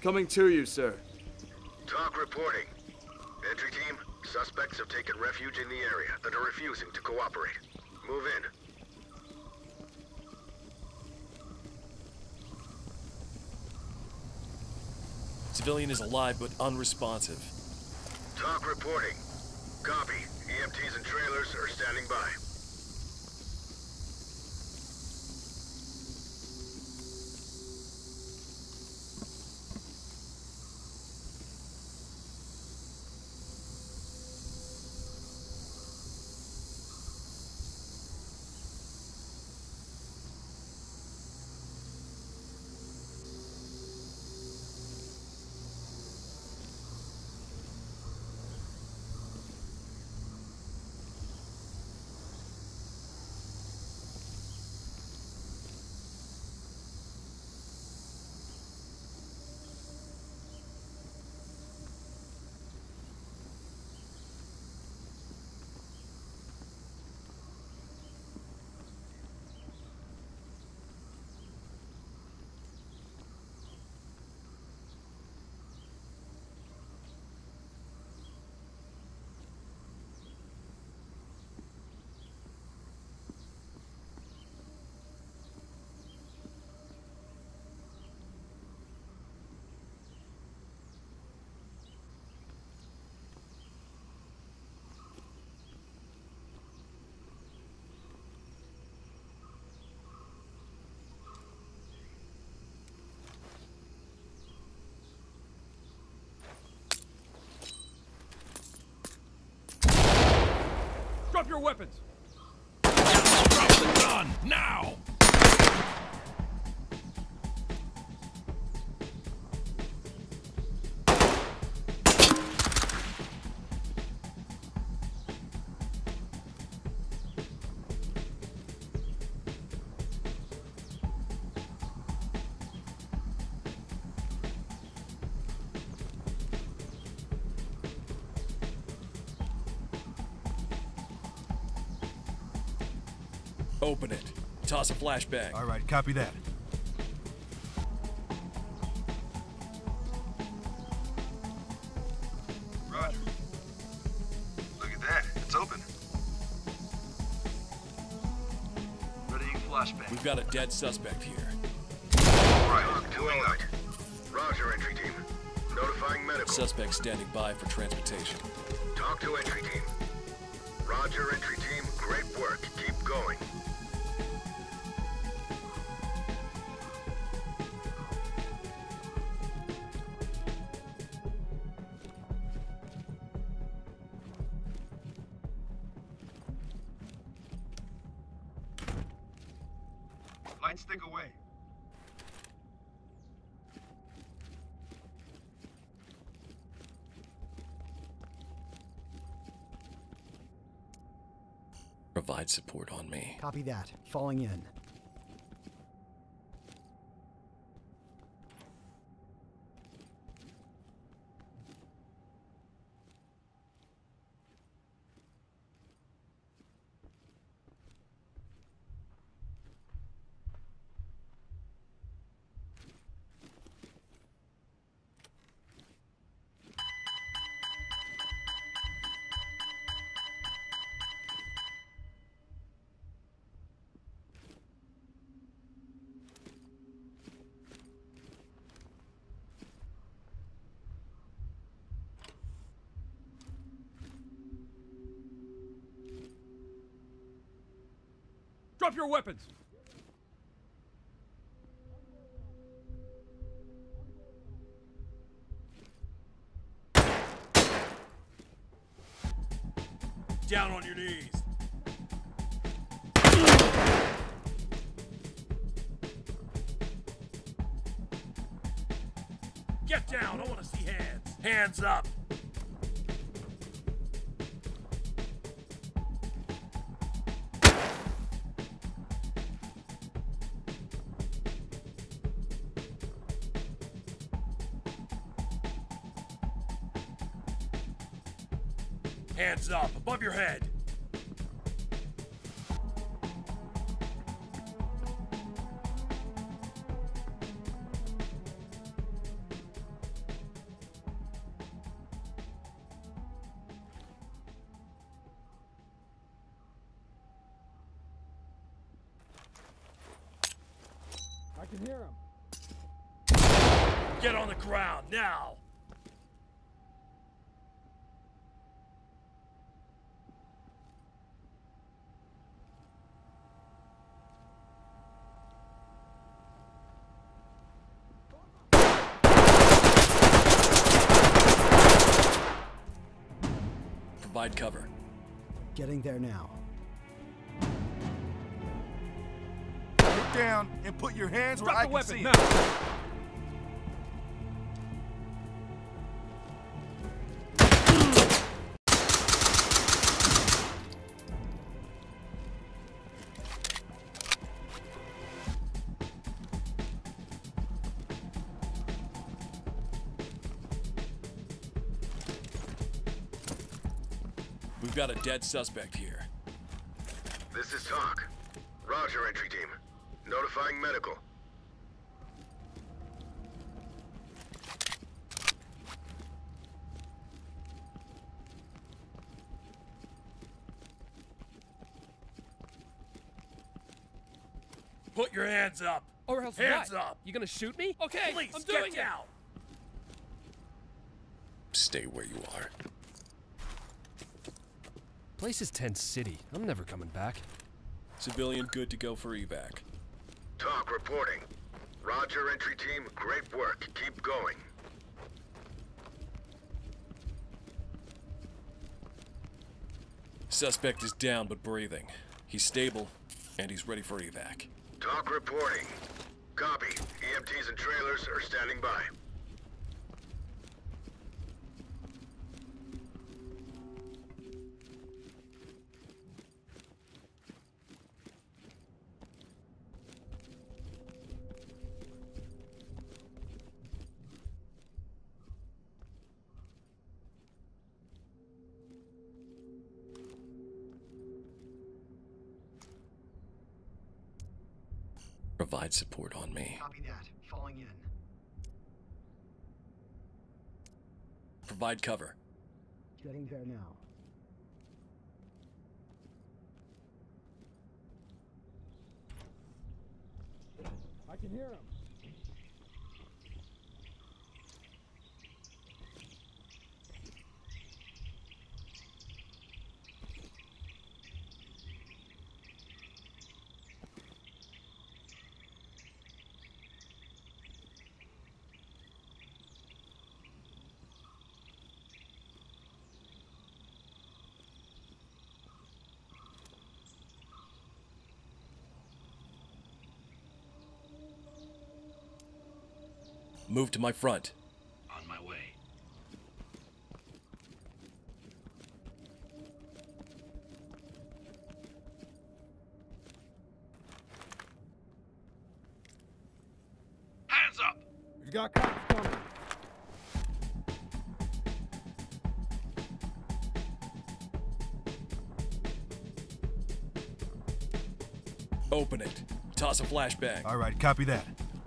Coming to you, sir. Talk reporting. Entry team, suspects have taken refuge in the area and are refusing to cooperate. Move in. Civilian is alive but unresponsive. Talk reporting. Copy. EMTs and trailers are standing by. Drop your weapons! Drop the gun, now! Open it. Toss a flashbang. All right, copy that. Roger. Look at that. It's open. Readying flashbang. We've got a dead suspect here. Right, doing that. Roger, entry team. Notifying medical. Suspect standing by for transportation. Talk to entry team. Roger, entry team. Great work. Keep going. Light stick away. Provide support on me. Copy that. Falling in. Drop your weapons! Down on your knees! Get down! I want to see hands! Hands up! Hands up, above your head! can hear him. Get on the ground, now! Provide cover. Getting there now. Get down and put your hands where I can see it. We've got a dead suspect here. This is Talk. Roger, entry team. Notifying medical. Put your hands up! Or else Hands what? up! You gonna shoot me? Okay, Please, I'm doing get down! Stay where you are. Place is Tent City. I'm never coming back. Civilian good to go for evac. Talk reporting. Roger, entry team. Great work. Keep going. Suspect is down but breathing. He's stable, and he's ready for evac. Talk reporting. Copy. EMTs and trailers are standing by. Provide support on me. Copy that. Falling in. Provide cover. Getting there now. I can hear him. Move to my front. On my way. Hands up! We've got cops coming. Open it. Toss a flashbang. All right, copy that.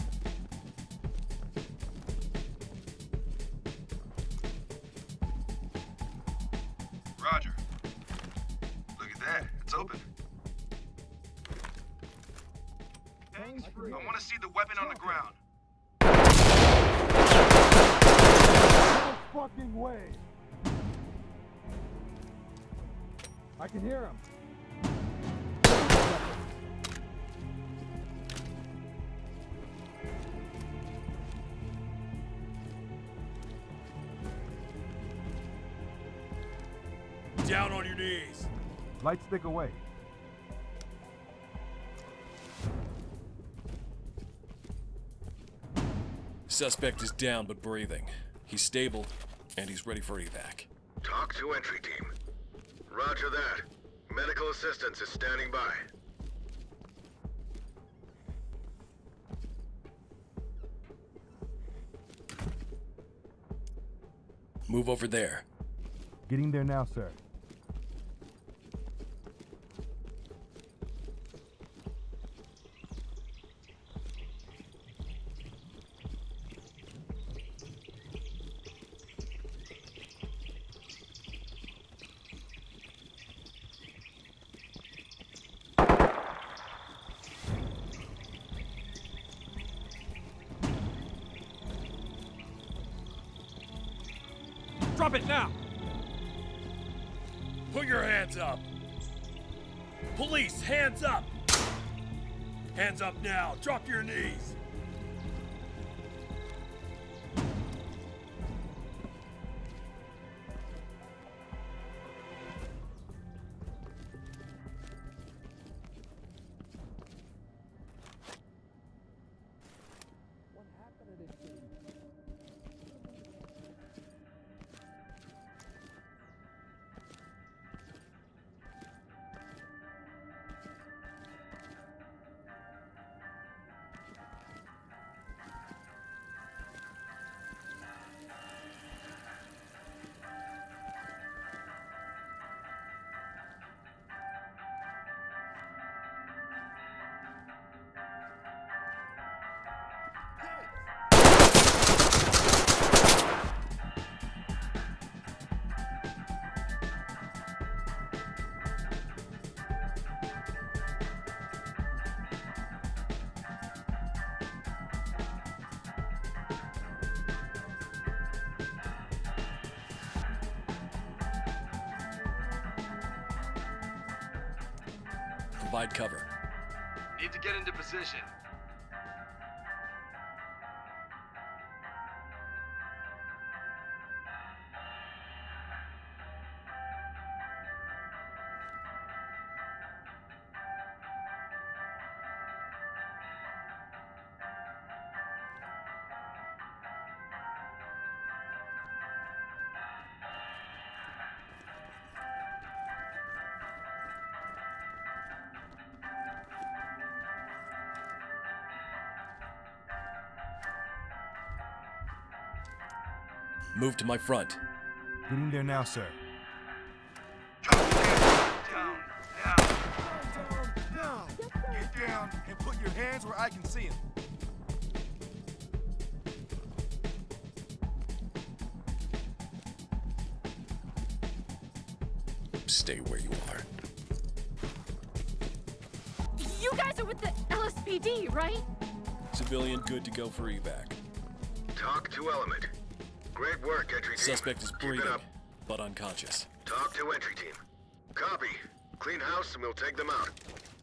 Roger. Look at that. It's open. Thanks for I want to see the weapon on the ground. no fucking way. I can hear him. Down on your knees. Light stick away. Suspect is down but breathing. He's stable, and he's ready for evac. Talk to entry team. Roger that. Medical assistance is standing by. Move over there. Getting there now, sir. Drop it now! Put your hands up! Police, hands up! Hands up now! Drop to your knees! Provide cover. Need to get into position. Move to my front. Get in there now, sir. Down, now. Now! Get down and put your hands where I can see them. Stay where you are. You guys are with the LSPD, right? Civilian good to go for evac. Talk to element. Great work, entry team. Suspect is Keep breathing, it up. but unconscious. Talk to entry team. Copy. Clean house and we'll take them out.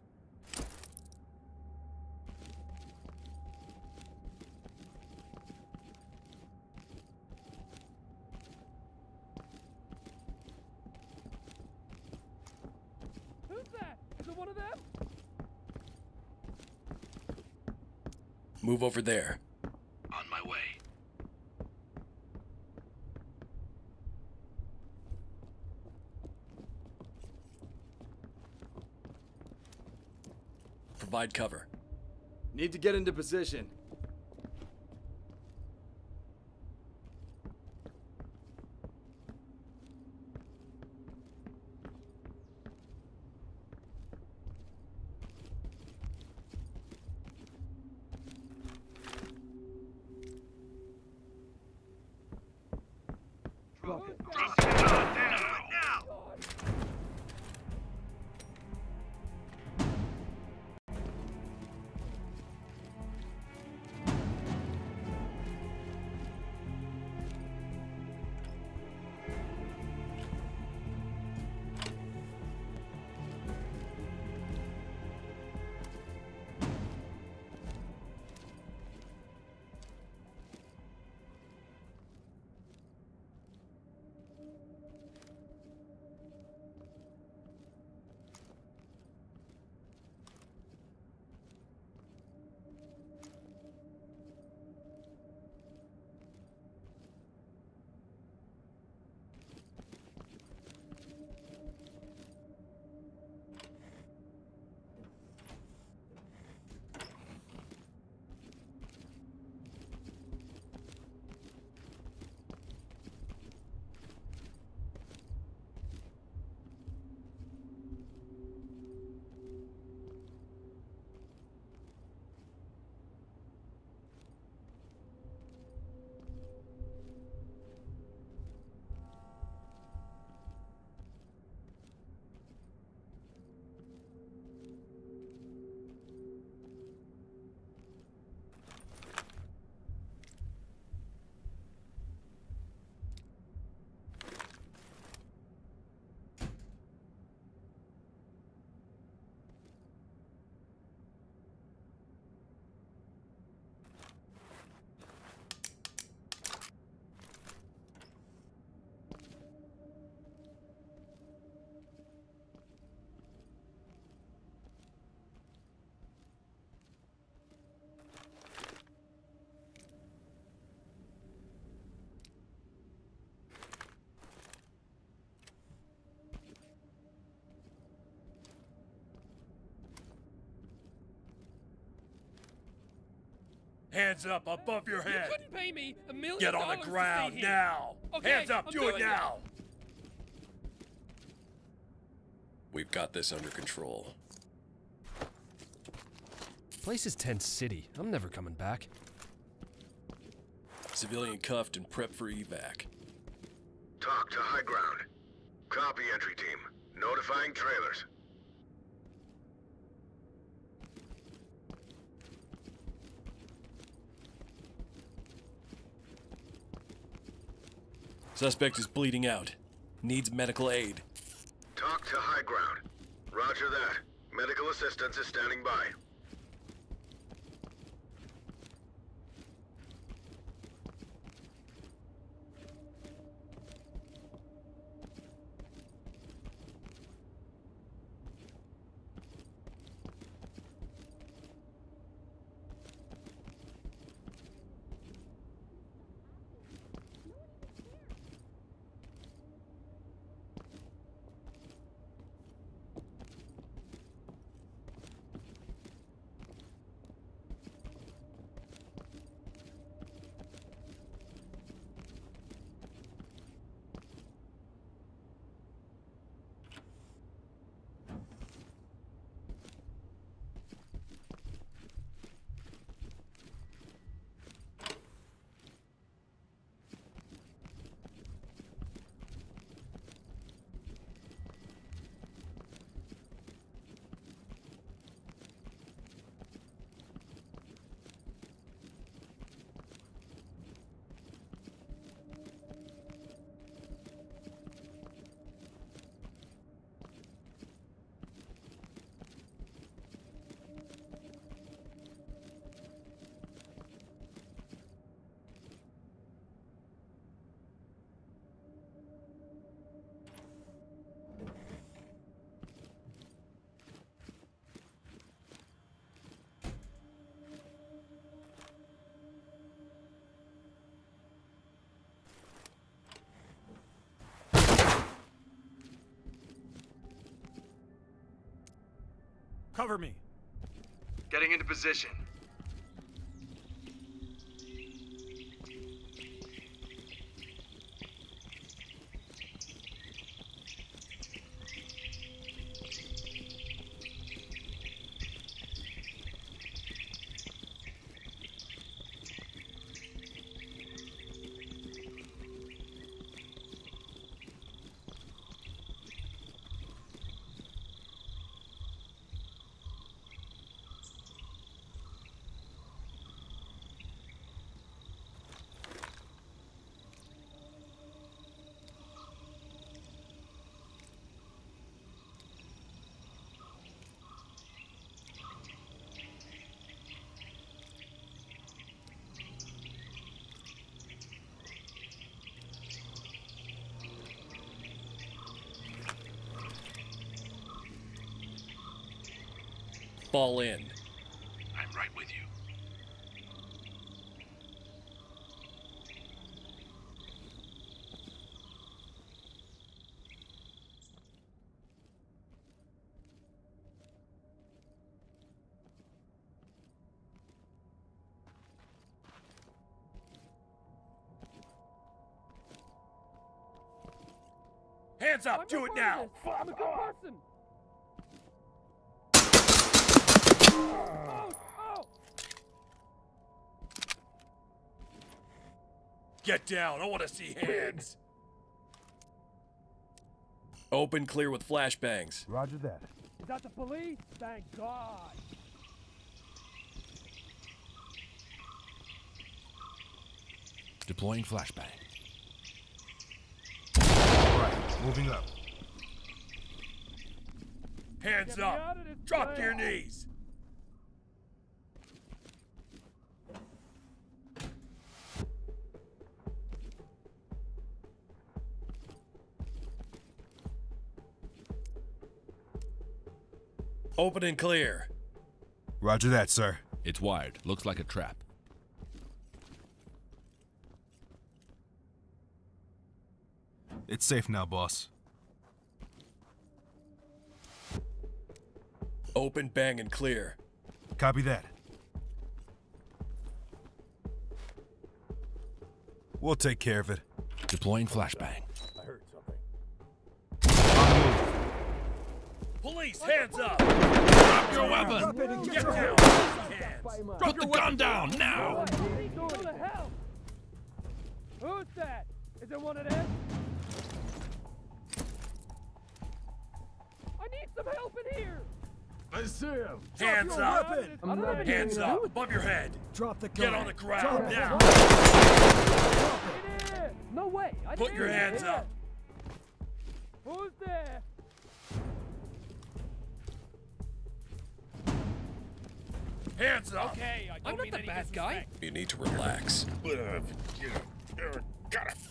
Who's that? Is it one of them? Move over there. On my way. Provide cover. Need to get into position. Hands up above your head. You couldn't pay me $1 million Get on the to stay ground here. now. Okay, Hands up, I'm do it doing now. We've got this under control. Place is Tent City. I'm never coming back. Civilian cuffed and prepped for evac. Talk to high ground. Copy, entry team. Notifying trailers. Suspect is bleeding out. Needs medical aid. Talk to high ground. Roger that. Medical assistance is standing by. Cover me. Getting into position. Fall in. I'm right with you. Hands up! Do it now! I'm a good person. Get down! I want to see hands! Open clear with flashbangs. Roger that. Is that the police? Thank God. Deploying flashbang. All right, moving up. Hands up! Drop to your knees! Open and clear. Roger that, sir. It's wired. Looks like a trap. It's safe now, boss. Open, bang, and clear. Copy that. We'll take care of it. Deploying flashbang. I heard something. Police, hands up! Drop your weapon! Get down! Hands! Put the gun down, now! Go to hell! Who's that? Is it one of them? I need some help in here! I see him. Hands your up! weapon. I don't have anything Hands to do up! with Above your head! Drop the gun. Get on the ground Drop it. now! it. No way! I Put didn't your do hands it. up! Who's there? Hands up! Okay, I'm not the bad guy. You need to relax. Got it!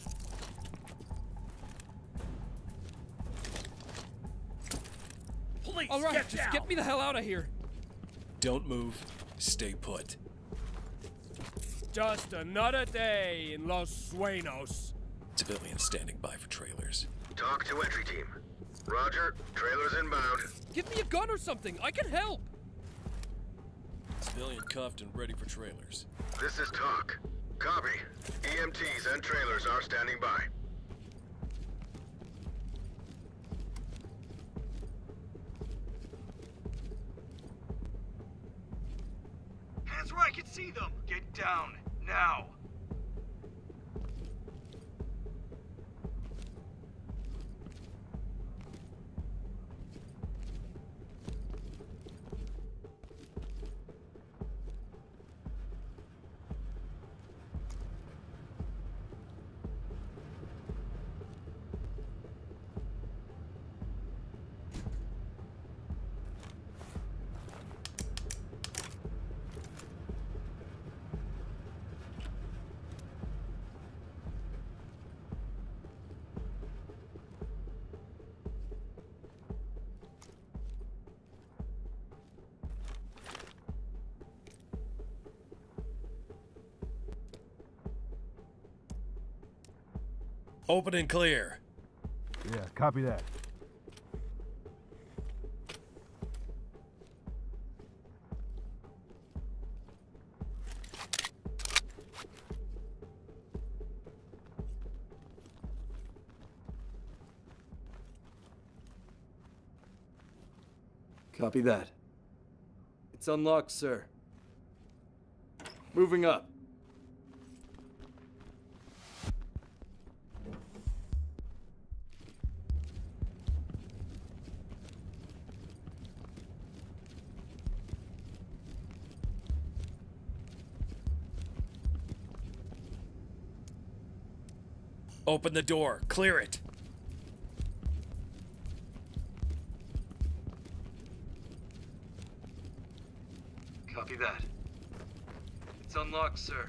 Police, All right, get just down! get me the hell out of here. Don't move. Stay put. Just another day in Los Sueños. Civilians standing by for trailers. Talk to entry team. Roger, trailers inbound. Give me a gun or something. I can help. Civilian cuffed and ready for trailers. This is talk. Copy. EMTs and trailers are standing by. Hands where I can see them. Get down, now. Open and clear. Yeah, copy that. Copy that. It's unlocked, sir. Moving up. Open the door. Clear it. Copy that. It's unlocked, sir.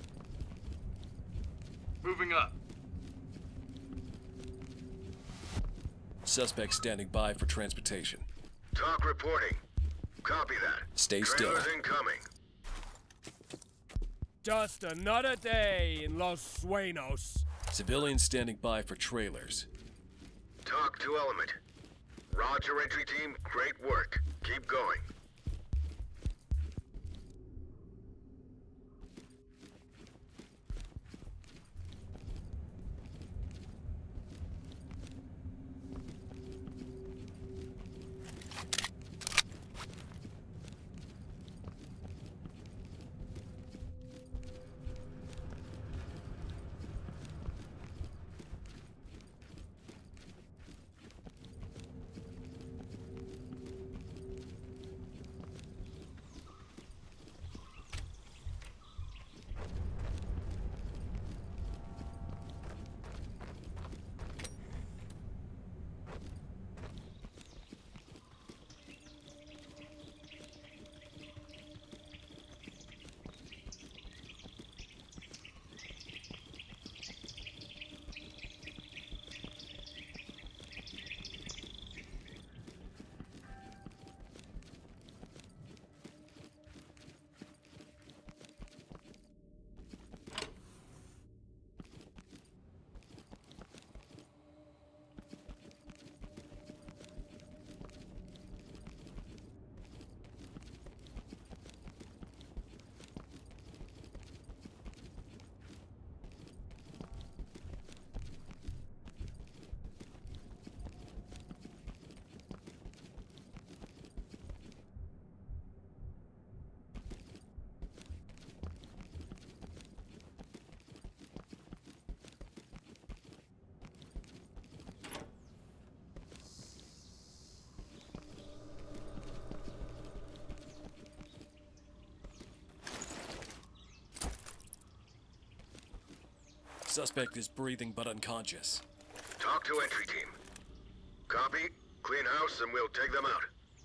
Moving up. Suspect standing by for transportation. Talk reporting. Copy that. Stay still. Trailers incoming. Just another day in Los Sueños. Civilians standing by for trailers. Talk to element. Roger, entry team. Great work. Keep going. Suspect is breathing but unconscious. Talk to entry team. Copy. Clean house and we'll take them out.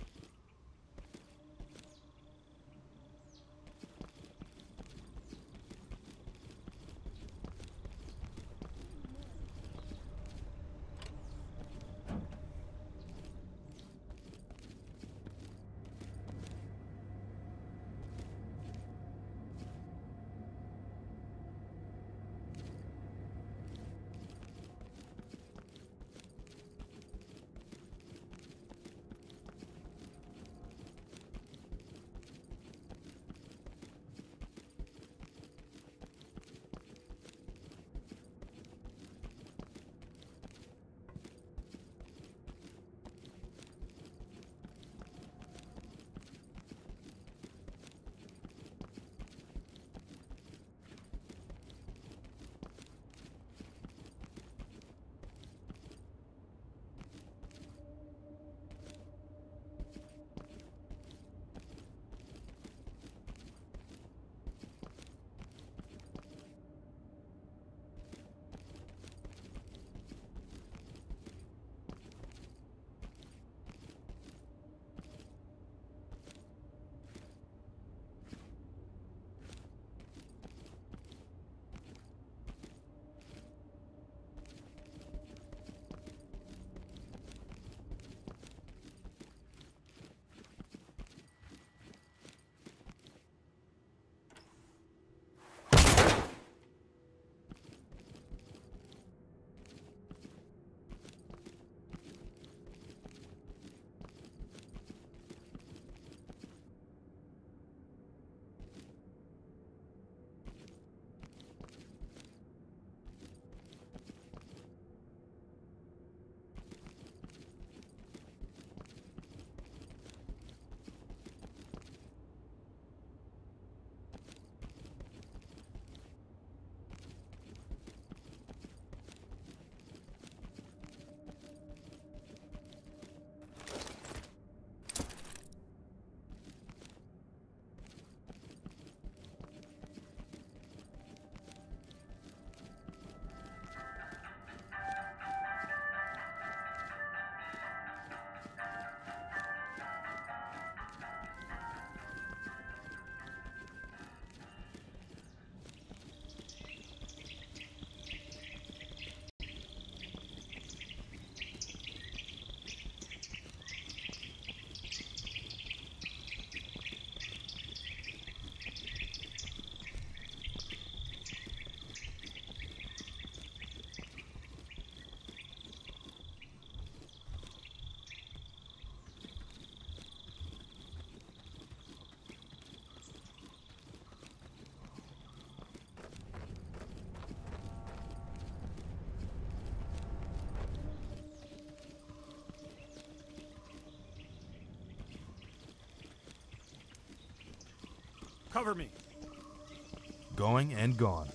Cover me. Going and gone.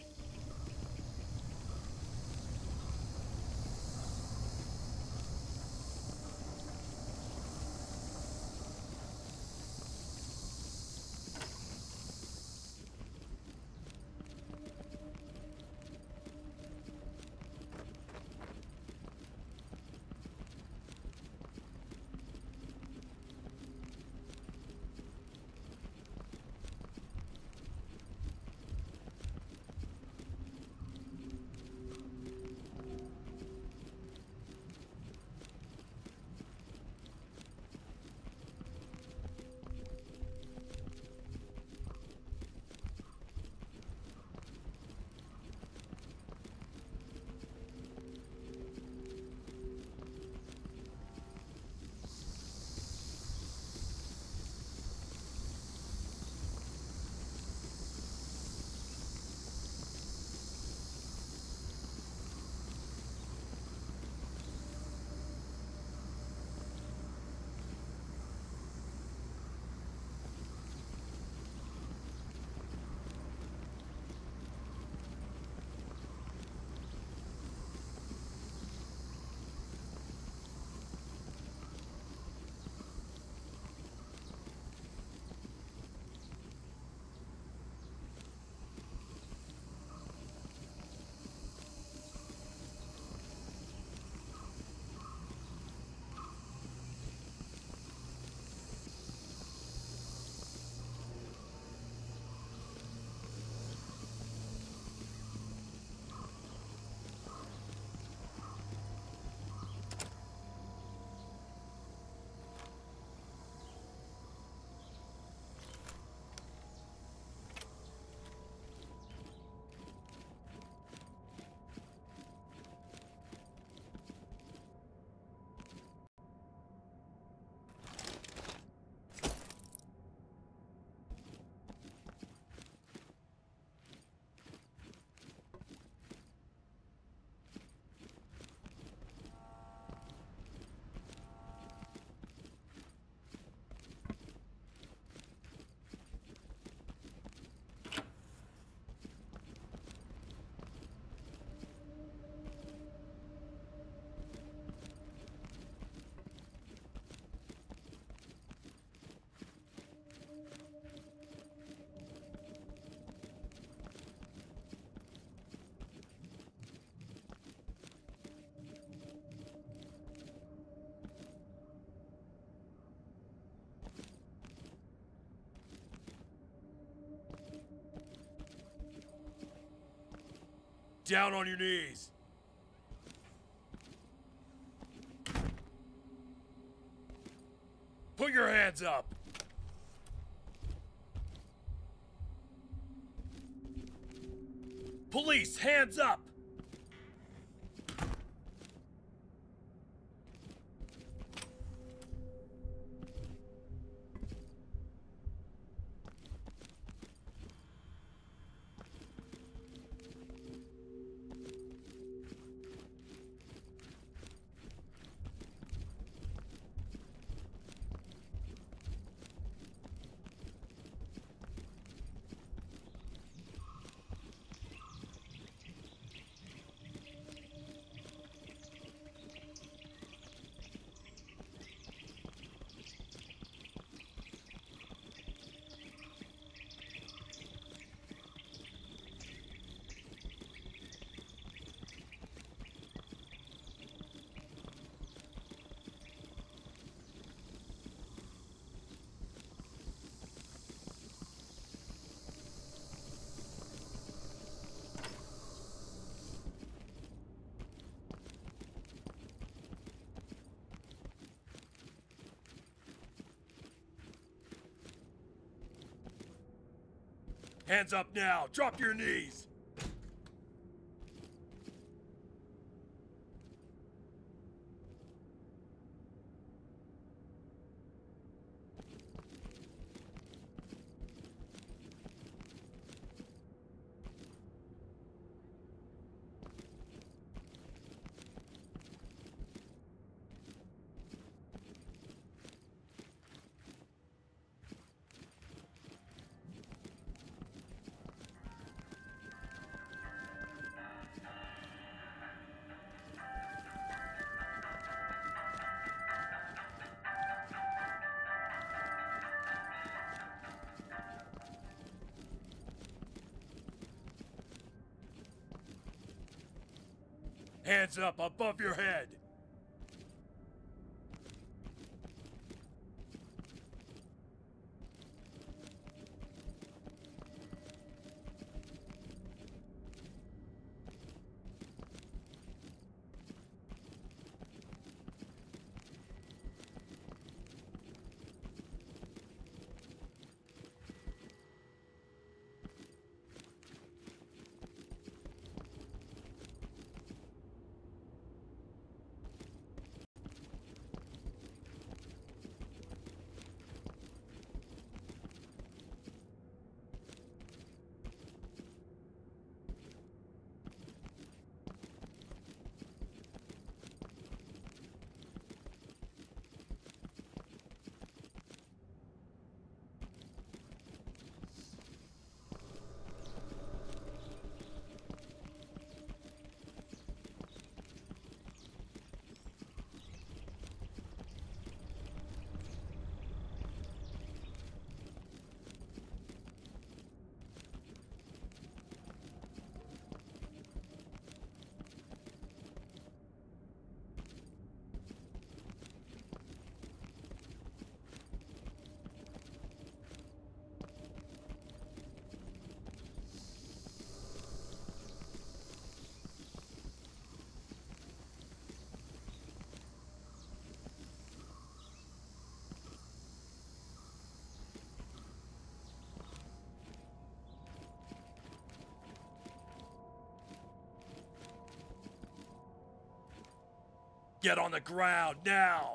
Down on your knees. Put your hands up. Police, hands up! Hands up now! Drop your knees! Hands up above your head! Get on the ground now!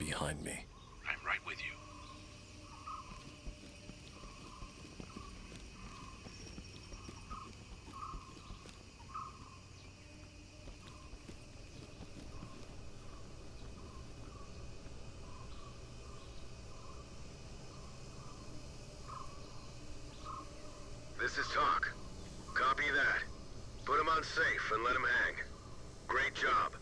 behind me. I'm right with you. This is talk. Copy that. Put him on safe and let him hang. Great job.